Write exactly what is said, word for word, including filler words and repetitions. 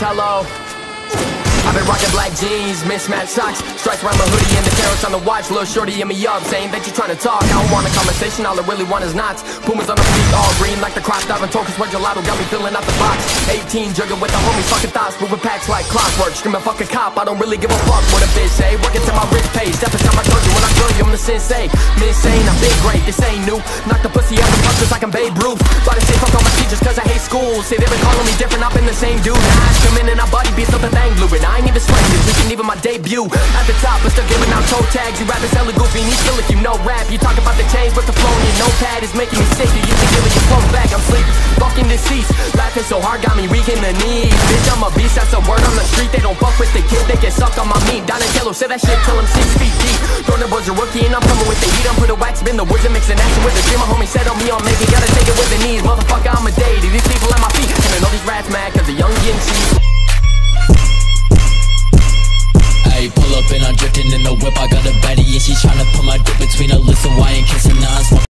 hello. I've been rocking black jeans, mismatched socks, stripes around my hoodie and the carrots on the watch. Little shorty hit me up, saying that you trying to talk. I don't want a conversation, all I really want is knots. Pumas on the feet, all green like the crop diving focus where gelato got me filling out the box. Eighteen, jugging with the homies, fucking thoughts, moving packs like clockwork. Screaming fuck a cop, I don't really give a fuck what a bitch say. Working till my wrist pays, step inside my dojo when I join you, I'm the sensei. Insane, I've been great, this ain't new. Knock the pussy out the punch just like I'm Babe Ruth. But I say fuck all my teachers cause I hate school. Say they been calling me different, I've been the same dude. Now I come in and I buddy beats up the thing blue. And I ain't even sweating, this isn't even my debut. At the top, but still giving out toe tags. You rappers hella goofy and you feel like you know rap. You talk about the change, but the flow in your notepad is making me sick. You used to give it your phone back, I'm sleeping, fucking deceased. Laughing so hard, got me weak in the knees. Bitch, I'm a beast, that's a word on the street. They don't fuck with the kid, they get sucked on my meat. Donatello said that shit till I'm six feet deep. Jordan was a rookie and I'm coming with the heat. I'm put a wax in the woods and mixing action with the dream. My homie said on me, I'm making, gotta take it with the knees. Motherfucker, I'm a deity, these people at my feet. And I know these rats mad cause the young getting cheap. Ayy, pull up and I'm drifting in the whip. I got a baddie and she tryna put my dick between her lips, so I ain't kissing none.